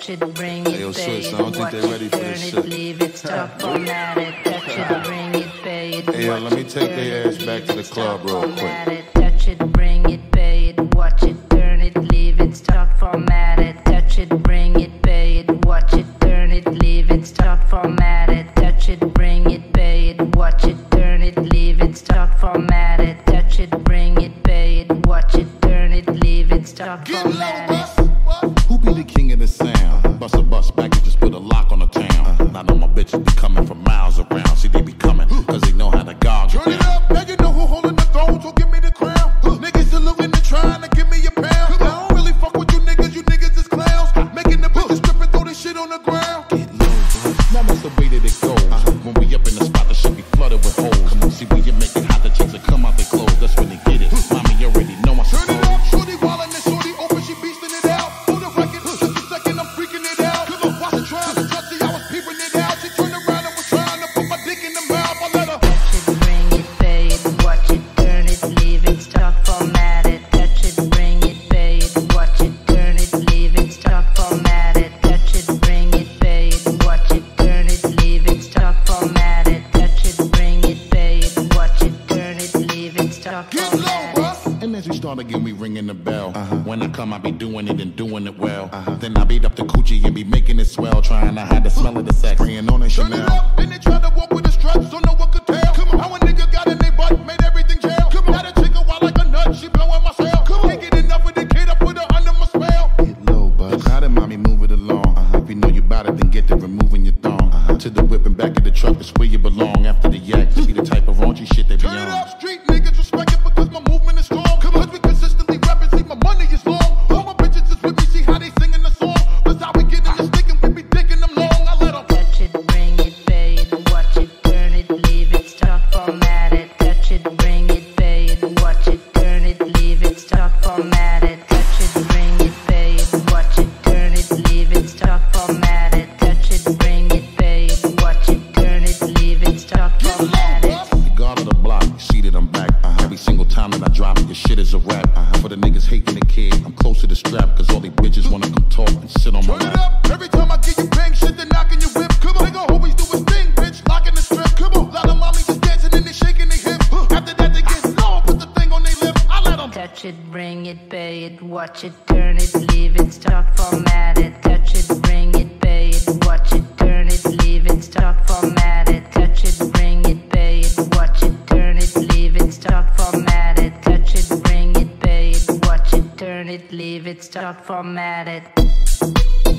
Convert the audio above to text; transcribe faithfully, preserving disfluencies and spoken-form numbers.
touch it, bring it, hey, yo, pay Swiss, it, I don't think watch they it, ready for turn this it, shit. leave it, stop, format it, touch it, bring it, pay it, Hey, yo, watch let me it, take turn their it, ass back leave to the it, club stop, real format quick. it, touch it, bring it, pay it, watch it, turn it, leave it, stop, format it, touch it, bring it, pay it, watch it, turn it, leave it, stop, format it, touch it, bring it, pay it, watch it, turn it, leave it, stop, format it, touch it, bring it, pay it, watch it, turn it, leave it, stop, format it. Who be the king of the sound? Bust a bus back and just put a lock on the town. I know my bitches be coming from miles around. See, they be coming, cause they know how to gog it down. Turn it up, now you know who holding the throne, so give me the crown. Niggas saluting and trying to give me a pound. I don't really fuck with you niggas, you niggas is clowns. Making the bitches strip and throw this shit on the ground. Get low, bro. Now that's the way that it goes. When we up in the spot, the shit be flooded with holes. Come on, see, when you make it hot, the chicks will come out their clothes. That's when they get it. Mommy, you already know I Turn it suppose. up, shorty wildin' and shorty open, she beastin' it out. Hold the record, just a second, I'm freaking it out. Cause I wasn't trying to touch it, I was peeping it out. She turned around and was trying to put my dick in the mouth. I let her Touch it, bring it, pay it, watch it, turn it, leave it, stop, format it. Touch it, bring it, pay it, watch it, turn it, leave it, stop, format it. Touch it, bring it, pay it, watch it, turn it, leave it, stop, format it. Touch it, bring it, pay it, watch it, turn it, leave it, stop, get low, format it. bruh. And as we start again, we ringing the bell. Uh-huh. When I come, I be doing it and doing it well. Uh-huh. Then I beat up the coochie and be making it swell, trying to hide the smell of the sex. Spraying on a Turn it Chanel. up, then they try to walk with a strut, so no one could tell. Come on, how a nigga got in their butt, made everything jail. Come on, got a chick a wild like a nut, she blowing my cell. Come on, can't get enough of the kid, I put her under my spell. Get low, bud. Now then, mommy, move it along. Uh-huh. If you know you bout it, then get to removing your thong. Uh-huh. To the whip and back of the truck is where you belong. After the yak, to be the type of raunchy shit they be Turn it on. up, street niggas respect it because my movement is strong. Come on, cause we consistently rapping, see my money is long. All my bitches is with me, see how they singing the song. That's how we get in the stick and we be digging them long. I let them Touch it, bring it, pay it, watch it, turn it, leave it, stop, format it. Touch it, bring it, pay it, watch it, turn it, leave it, stop, format it. Touch it, bring it, pay it, watch it, turn it, leave it, stop, format it. Touch it, bring it, pay it, watch it, turn it, leave it, stop, get low, format it. bruh. The guard of the block, you see that I'm back. Uh-huh. Every single time that I drop it, your shit is a rap. Uh-huh. For the niggas hating the kid, I'm close to the strap, cause all they bitches wanna come talk and sit on my Turn it lap. up, every time I get you bang shit, they knocking your whip. Come on, nigga always do his thing, bitch, locking the strip. Come on, lot of mommies just dancing and they shaking their hips. After that they get low, put the thing on their lips. I let them Touch it, bring it, pay it, watch it, turn it, leave it, stop, format it. Touch it, bring it, pay it, watch it, turn it, leave it, stop, format it. Touch it, bring it, pay it, watch it, turn it, leave it, stop, format it. Touch it, bring it, pay it, watch it, turn it, leave it, stop, format it.